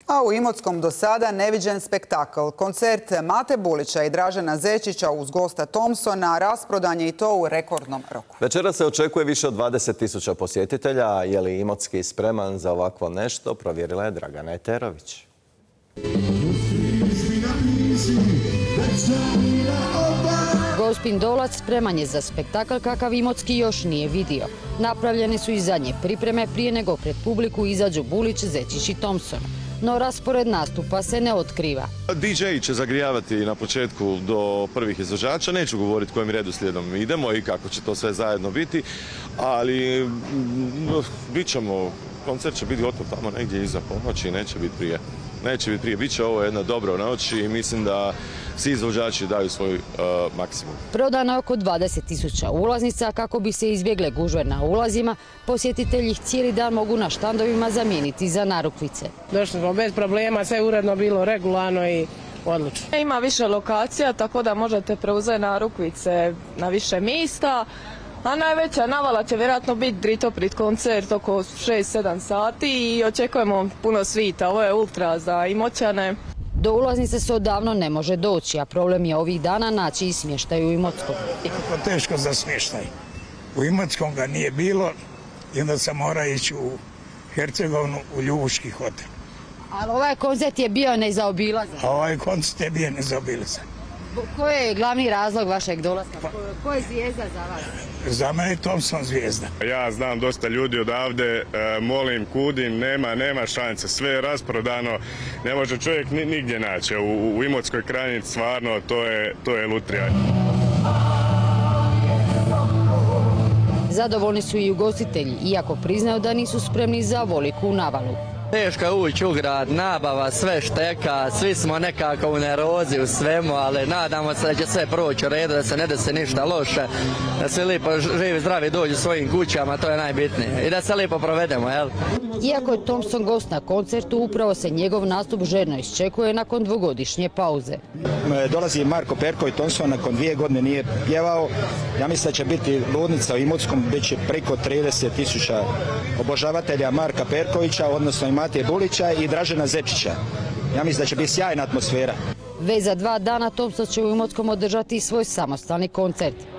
A u Imotskom do sada neviđen spektakl. Koncert Mate Bulića i Dražena Zečića uz gosta Thompsona rasprodan je i to u rekordnom roku. Večera se očekuje više od 20.000 posjetitelja. Je li Imotski spreman za ovakvo nešto? Provjerila je Dragana Eterović. Gospin Dolac spreman je za spektakl kakav Imotski još nije vidio. Napravljene su i zadnje pripreme prije nego pred publiku izađu Bulić, Zečić i Thompson. No raspored nastupa se ne otkriva. DJ će zagrijavati na početku do prvih izvođača. Neću govoriti kojim redoslijedom idemo i kako će to sve zajedno biti, ali koncert će biti gotov tamo negdje iza ponoći, neće biti prije. Bit će ovo jedna dobra noć i mislim da svi izvođači daju svoj maksimum. Prodano je oko 20.000 ulaznica. Kako bi se izbjegle gužve na ulazima, posjetitelji ih cijeli dan mogu na štandovima zamijeniti za narukvice. Došli smo bez problema, sve je uredno bilo, regularno i odlično. Ima više lokacija, tako da možete preuzeti narukvice na više mjesta. A najveća navala će vjerojatno biti Dritoprit koncert oko 6-7 sati i očekujemo puno svita. Ovo je ultra za Imoćane. Do ulaznice se odavno ne može doći, a problem je ovih dana naći i smještaj u Imotskom. Jako teško za smještaj. U Imotskom ga nije bilo i onda sam morao ići u Hercegovinu u Ljubuški hotel. Ali ovaj koncert je bio nezaobilazan. A ovaj koncert je bio nezaobilazan. Koji je glavni razlog vašeg dolaska? Ko je zvijezda za vas? Za mene je Thompson zvijezda. Ja znam dosta ljudi odavde, molim, kudim, nema šanse. Sve je rasprodano, ne može čovjek nigdje naći. U Imotskoj krajini stvarno to je lutrija. Zadovoljni su i ugostitelji, iako priznaju da nisu spremni za ovoliku navalu. Teško je ući u grad, nabava, sve šteka, svi smo nekako u nerozi u svemu, ali nadamo se da će sve proći u redu, da se ne desi ništa loše, da se lijepo živi, zdravi dođu svojim kućama, to je najbitnije, i da se lijepo provedemo, jel? Iako je Thompson gost na koncertu, upravo se njegov nastup željno iščekuje nakon dvogodišnje pauze. Dolazi Marko Perković, Thompson nakon 2 godine nije pjevao. Ja mislim da će biti ludnica u Imotskom, bit će preko 30.000 obožavatelja Marka Perkovića, odnosno i Mate Bulića i Dražena Zečića. Ja mislim da će biti sjajna atmosfera. Već za 2 dana Thompson će u Imotskom održati svoj samostalni koncert.